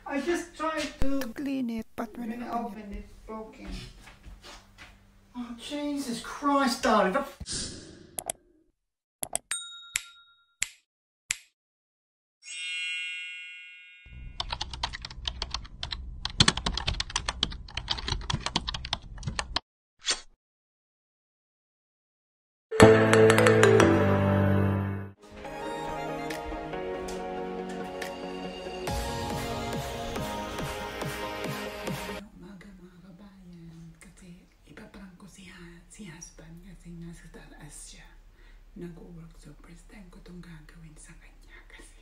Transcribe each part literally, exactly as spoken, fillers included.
I just tried to clean it, but when, when I I open opened it, it's broken. Oh, Jesus Christ, darling. The umaga mga kabayan, kasi ipaprank ko si, ha si husband kasi nasa taas siya nag-work, so first time ko itong gagawin sa kanya kasi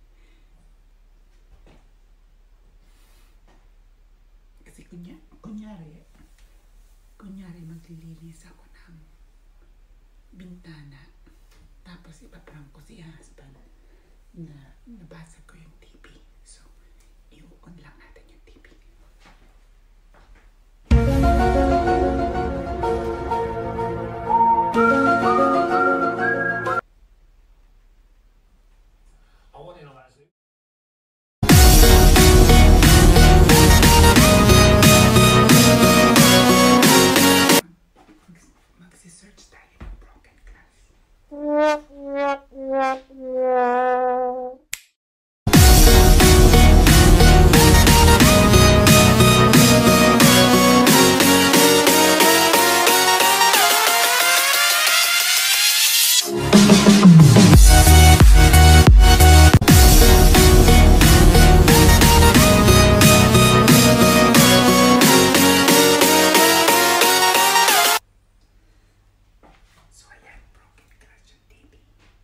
kasi kunya, kunyari kunyari maglilinis ako ng bintana, tapos ipaprank ko si husband na nabasa ko yung T V, so i-on lang natin yung T V. Magsi-search tayo ng broken glass. So ayan, broken glass yung T V.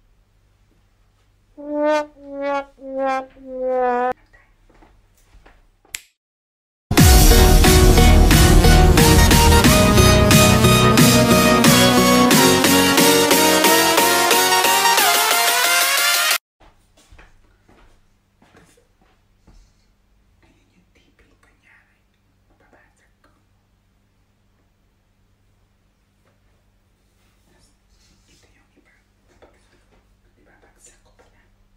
Ayan yung T V, kunyari babasag ko. Ito yung iba, ibabagsak ko pala.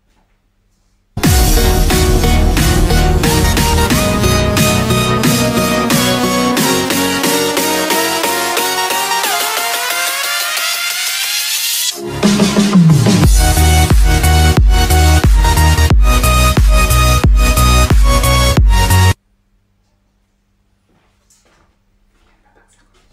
Babagsak ko.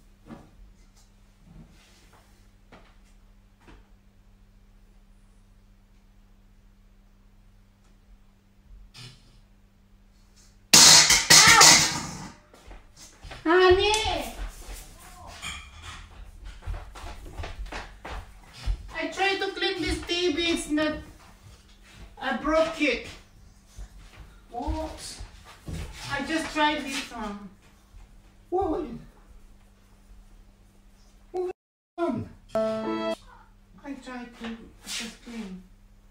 Honey! I tried to clean this T V, it's not... I broke it. what? I just tried this one. What? What have you done? I tried to just clean.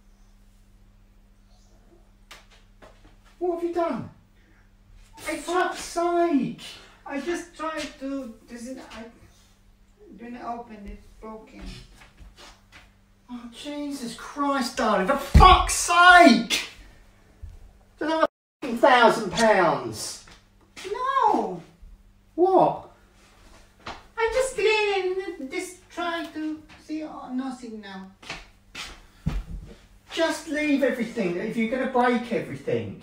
What have you done? I For tried, fuck's sake! I just tried to... This is... I, when I opened it, it's broken. Oh, Jesus Christ, darling. For fuck's sake! It's another fucking thousand pounds. No! What? I just cleaned and just try to see. Oh, nothing now. Just leave everything if you're going to break everything.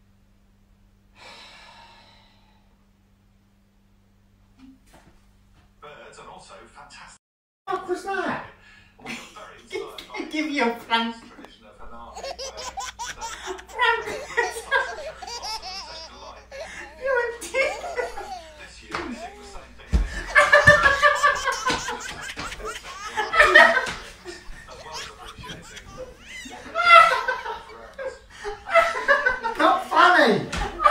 Birds are also fantastic. What was that? Very inspired by I give you a prank. the tradition of Hanami, where Prank. You did. this year we sing the same thing. As well as appreciating Not funny!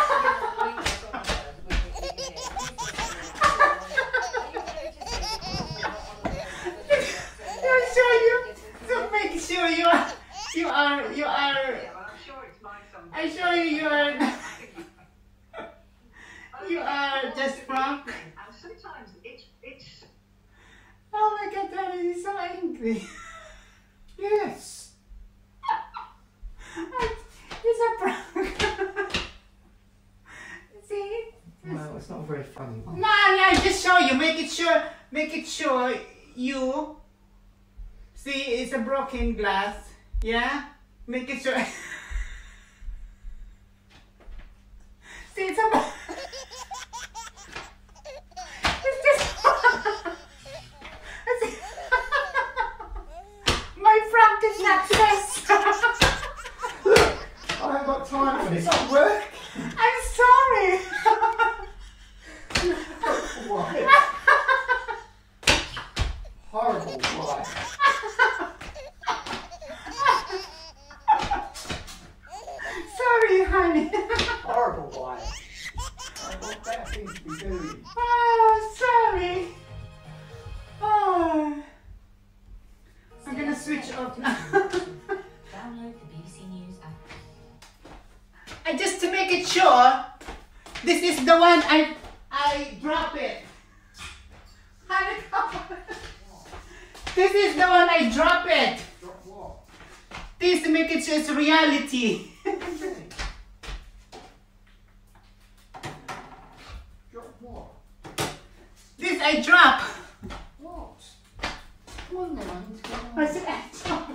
I'll show you to make sure you are, you are, you are. I show you you are, you are just prank. And sometimes it's it's Oh my God, Daddy is so angry. Yes. It's a prank. That's not a very funny one. No, yeah, just show you. Make it sure. Make it sure you see it's a broken glass. Yeah. Make it sure. See, it's a. It's just. My practice success. I haven't got time for this. At work. I'm sorry. Why? Horrible. Why? Sorry, honey. Horrible. Why? I've got better things to be doing. Oh, sorry. Oh. I'm gonna switch off now. Download the B B C News app. And just to make it sure, this is the one I I drop it. Honey, this is the one I drop it. Drop what? This to make it sure it's reality. Drop what? This I drop. What? Come on then, I need to go on. I said I drop.